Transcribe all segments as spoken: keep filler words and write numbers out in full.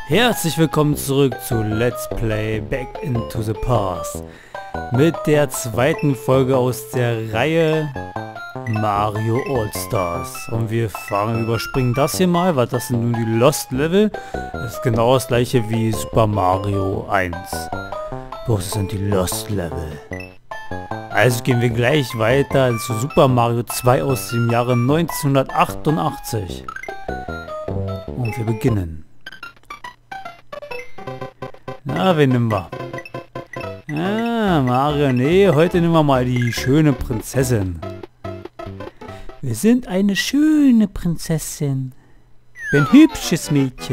Herzlich willkommen zurück zu Let's Play Back into the Past mit der zweiten Folge aus der Reihe Mario All-Stars. Und wir fahren, überspringen das hier mal, weil das sind nun die Lost Level. Das ist genau das gleiche wie Super Mario eins. Doch das sind die Lost Level. Also gehen wir gleich weiter zu Super Mario zwei aus dem Jahre neunzehnhundertachtundachtzig. Und wir beginnen. Na, wen nehmen wir? Ah, Mario, nee, heute nehmen wir mal die schöne Prinzessin. Wir sind eine schöne Prinzessin. Ich bin ein hübsches Mädchen.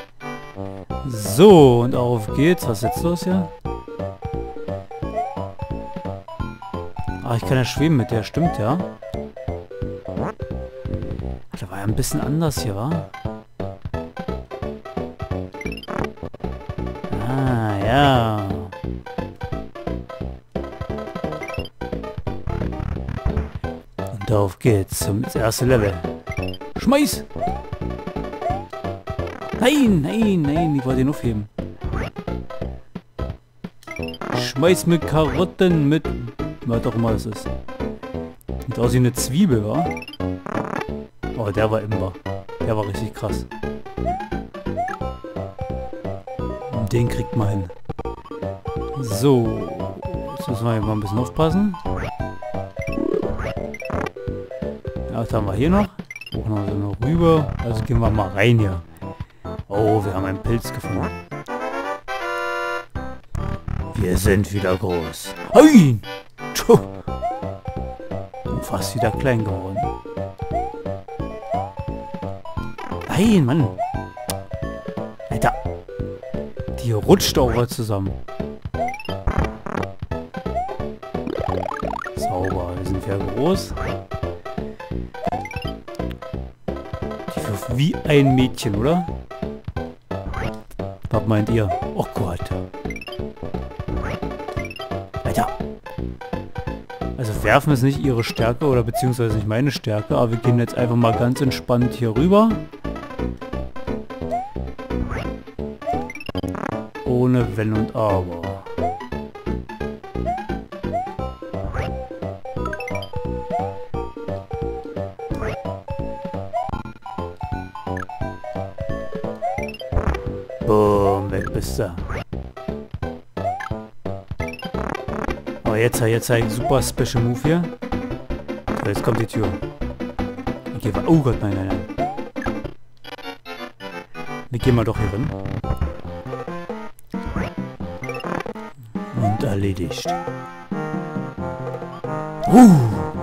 So, und auf geht's. Was ist jetzt los hier? Ah, ich kann ja schweben mit der, stimmt, ja? Da war ja ein bisschen anders hier, wa? Ah, ja. Und auf geht's zum ersten Level. Schmeiß! Nein, nein, nein, ich wollte ihn aufheben. Schmeiß mit Karotten, mit... was auch immer das ist. Sieht aus wie eine Zwiebel, wa? Oh, der war imbar. Der war richtig krass. Den kriegt man hin. So. Jetzt müssen wir mal ein bisschen aufpassen. Ja, was haben wir hier noch? Auch noch so noch rüber. Also gehen wir mal rein hier. Oh, wir haben einen Pilz gefunden. Wir sind wieder groß. Hui! Tschuh. Und fast wieder klein geworden. Nein, Mann. Alter. Die rutscht auch mal zusammen. Sauber, wir sind ja groß. Die wirft wie ein Mädchen, oder? Was meint ihr? Oh Gott. Alter. Also werfen ist nicht ihre Stärke oder beziehungsweise nicht meine Stärke, aber wir gehen jetzt einfach mal ganz entspannt hier rüber. Ohne Wenn und Aber. Boom, weg bist du. Aber jetzt, jetzt ein super Special Move hier. So, jetzt kommt die Tür. Ich gehe, oh Gott, nein, nein, nein. Wir gehen mal doch hier rein. Und erledigt. Uh.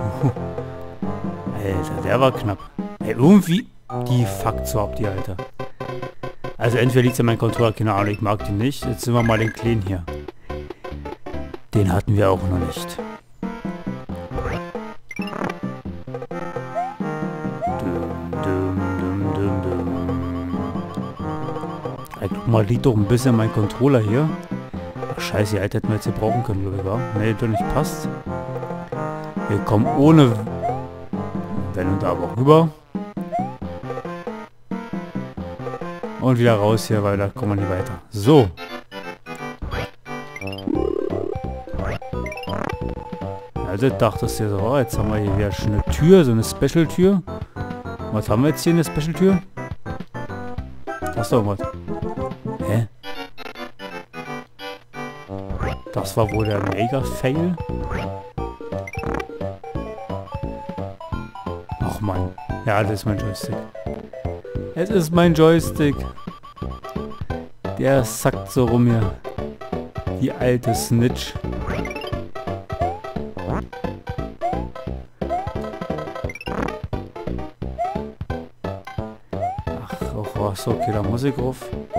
Alter, der war knapp. Ey, irgendwie... Die fuckt so ab, die Alter. Also entweder liegt es an meinem Controller, keine Ahnung, ich mag den nicht. Jetzt sind wir mal den Kleinen hier. Den hatten wir auch noch nicht. Dum, dum, dum, dum, dum. Ey, guck mal, liegt doch ein bisschen mein Controller hier. Scheiße, die Alter hätten wir jetzt hier brauchen können, glaube ich, wa? Ne, doch nicht passt. Wir kommen ohne Wenn und Aber rüber. Und wieder raus hier, weil da kommen wir nicht weiter. So. Also dachtest du ja so, oh, jetzt haben wir hier wieder schon eine Tür, so eine Special-Tür. Was haben wir jetzt hier, eine Special-Tür? Da ist doch irgendwas. Hä? Das war wohl der Mega-Fail. Ach man. Ja, das ist mein Joystick. Es ist mein Joystick. Der sackt so rum hier. Die alte Snitch. Ach, auch was. Okay, da muss ich drauf.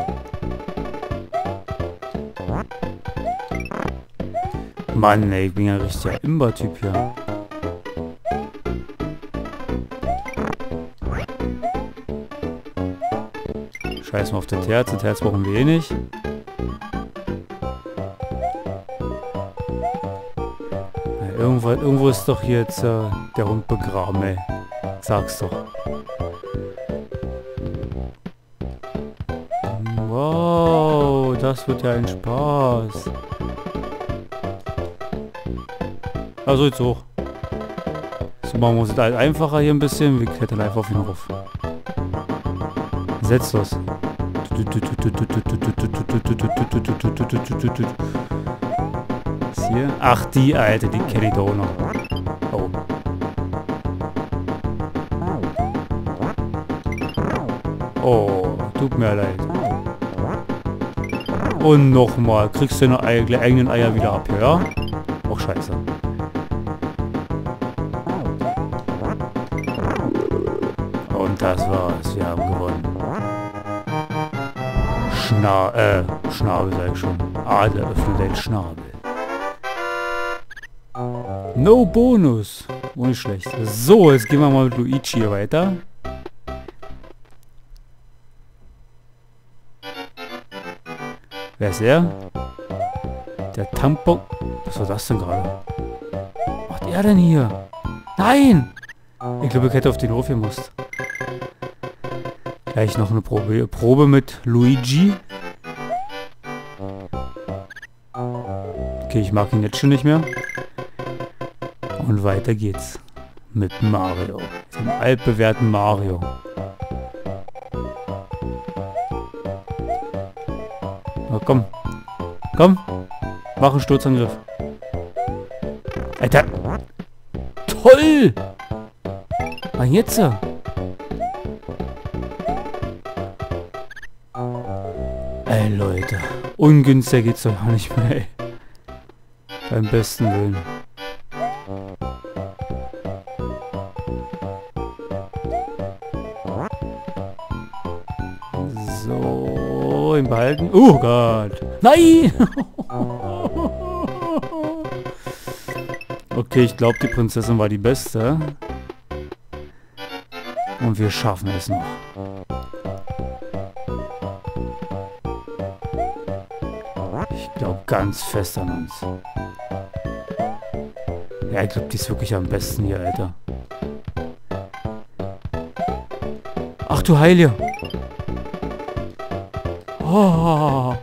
Mann, ey, ich bin ja ein richtiger Imber-Typ hier. Scheiß mal auf das Herz, das Herz brauchen wir eh nicht. Ja, irgendwo, irgendwo ist doch jetzt äh, der Hund begraben, ey. Sag's doch. Wow. das wird ja ein Spaß. Also jetzt hoch. So machen wir es halt einfacher hier ein bisschen. Wir klettern einfach auf ihn rauf. Setz los. Was hier? Ach, die Alte, die kenne ich doch auch noch. Oh. Oh, tut mir leid. Und nochmal. Kriegst du deine eigenen Eier wieder ab hier, ja? Oh, scheiße. Und das war's. Wir haben gewonnen. Schna äh, Schnabel sag ich schon. Adler öffnet den Schnabel. No Bonus. Oh, nicht schlecht. So, jetzt gehen wir mal mit Luigi hier weiter. Wer ist er? Der Tampon. Was war das denn gerade? Was macht er denn hier? Nein! Ich glaube, ich hätte auf den Hof gemusst. Gleich noch eine Probe, Probe mit Luigi. Okay, ich mag ihn jetzt schon nicht mehr. Und weiter geht's. Mit Mario. Dem altbewährten Mario. Na komm. Komm. Mach einen Sturzangriff. Alter. Toll! Ah, jetzt. Ey, Leute. Ungünstiger geht's doch gar nicht mehr, ey. Beim besten Willen. So, ihn behalten. Oh Gott. Nein! Okay, ich glaube, die Prinzessin war die Beste. Und wir schaffen es noch. Ich glaube ganz fest an uns. Ja, ich glaube, die ist wirklich am besten hier, Alter. Ach du Heilige! Oh.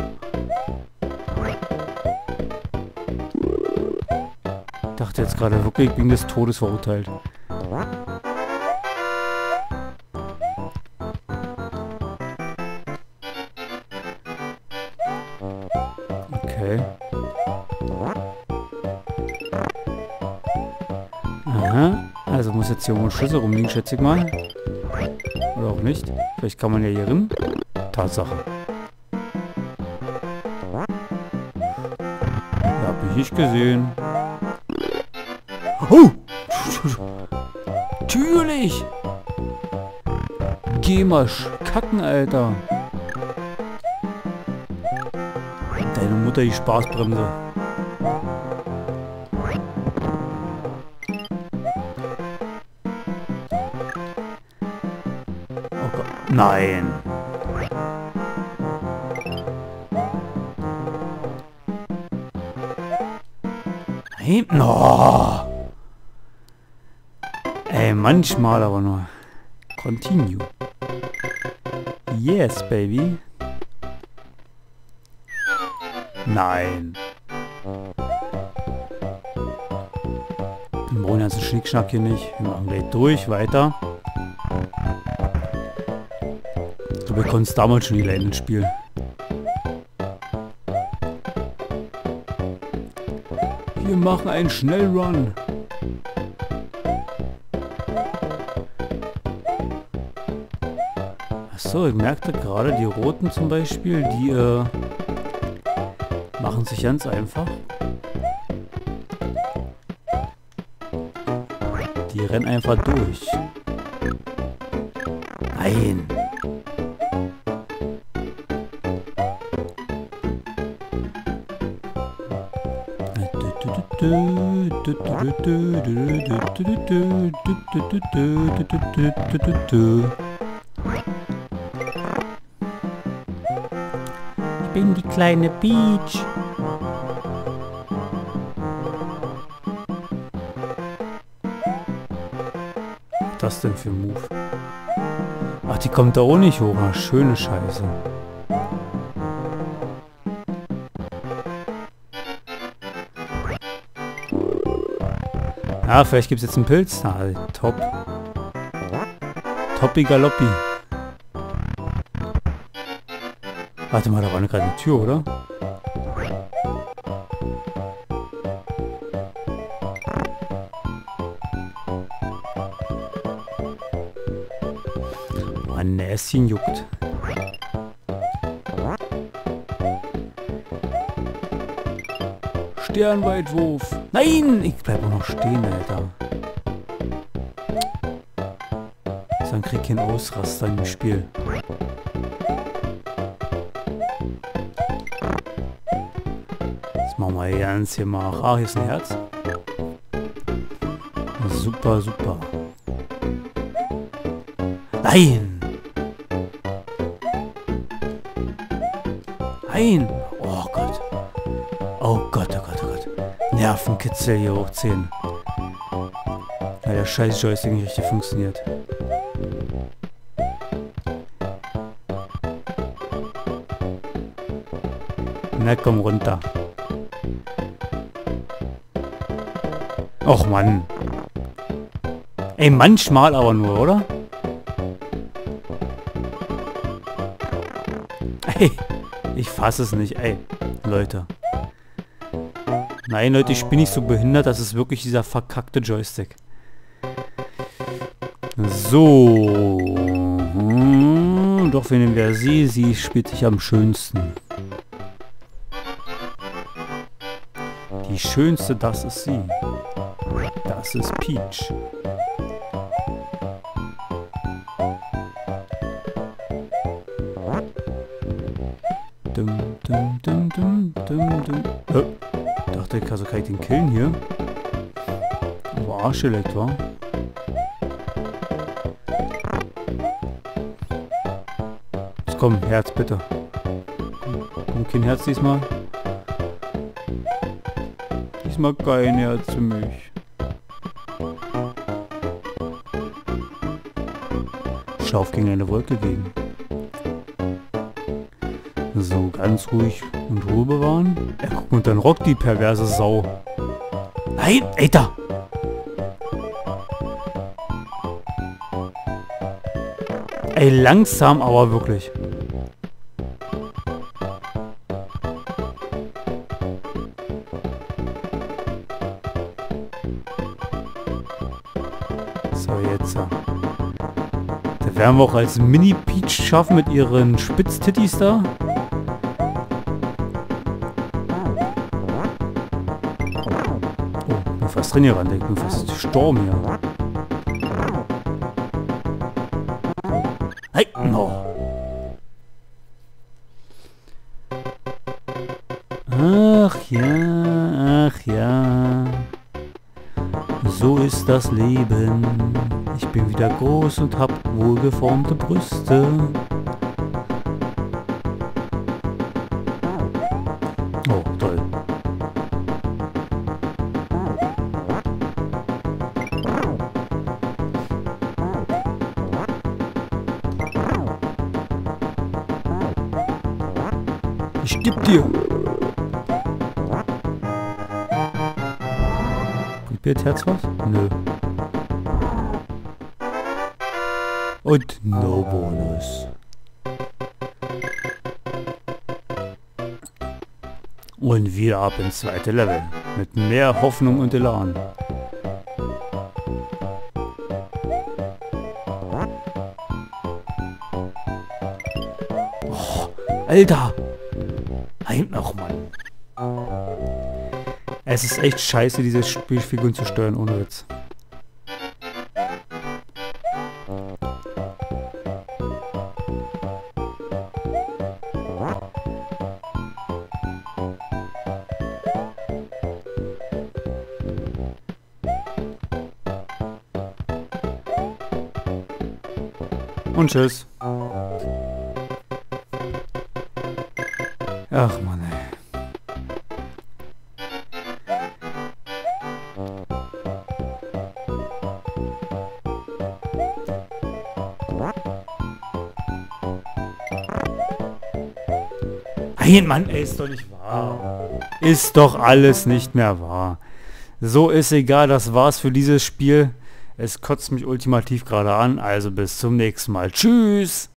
Ich dachte jetzt gerade wirklich, ich bin des Todes verurteilt. Okay. Aha. Also muss jetzt hier irgendwo ein Schlüssel rumliegen, schätze ich mal. Oder auch nicht. Vielleicht kann man ja hier rein. Tatsache. Ja, hab ich nicht gesehen. Oh! Natürlich! Geh mal kacken, Alter. Deine Mutter, die Spaßbremse. Oh Gott. Nein. Nein. No. Ey, manchmal aber nur. Continue. Yes, baby. Nein. Wir brauchen jetzt einen Schnickschnack hier nicht. Wir machen gleich durch, weiter. Du bekommst damals schon die Lane ins Spiel. Wir machen einen Schnellrun. Achso, ich merkte gerade, die Roten zum Beispiel, die äh, machen sich ganz einfach. Die rennen einfach durch. Nein. Ich bin die kleine Peach. Was ist das denn für ein Move? Ach, die kommt da auch nicht hoch. Ach, schöne Scheiße. Ja, vielleicht gibt es jetzt einen Pilz. Na, top. Toppi Galoppi. Warte mal, da war gerade eine Tür, oder? Mein Näschen juckt. Sternweitwurf. Nein! Ich bleib auch noch stehen, Alter. Dann krieg ich einen Ausraster im Spiel. Das machen wir ganz hier mal. Ah, hier ist ein Herz. Super, super. Nein! Nein! Oh Gott. Oh Gott, oh Gott, oh Gott. Nervenkitzel hier hoch zehn. Ja, der scheiß Joystick nicht richtig funktioniert. Na komm runter. Och Mann. Ey, manchmal aber nur, oder? Ey, ich fasse es nicht, ey. Leute. Nein, Leute, ich bin nicht so behindert, das ist wirklich dieser verkackte Joystick. So. Hm, doch, wir nehmen wir sie. Sie spielt sich am schönsten. Die schönste, das ist sie. Das ist Peach. Dum, dum, dum, dum, dum, dum. Oh. Dachte ich, also kann ich den killen hier? Aber Arschelekt, wa? Jetzt komm, Herz, bitte. Komm, kein Herz diesmal. Diesmal kein Herz für mich. Schauf gegen eine Wolke gegen. So, ganz ruhig und Ruhe bewahren. Ja, guck, und dann rockt die perverse Sau. Nein, Alter! Ey, langsam, aber wirklich. So, jetzt. Da werden wir auch als Mini-Peach schaffen mit ihren Spitztittis da. Oh, ich bin fast drin hier ran. Ich bin fast gestorben hier. Hey, no. Ach ja, ach ja. So ist das Leben. Ich bin wieder groß und hab wohlgeformte Brüste. Oh, toll. Ich geb dir. Gibt mir jetzt Herz was? Nö. Und no Bonus. Und wieder ab ins zweite Level. Mit mehr Hoffnung und Elan. Oh, Alter! Nein, ach Mann. Es ist echt scheiße, diese Spielfiguren zu steuern, ohne Witz. Und tschüss. Ach Mann, ey. Nein, Mann, ey, ist doch nicht wahr. Ist doch alles nicht mehr wahr. So ist egal, das war's für dieses Spiel. Es kotzt mich ultimativ gerade an, also bis zum nächsten Mal. Tschüss!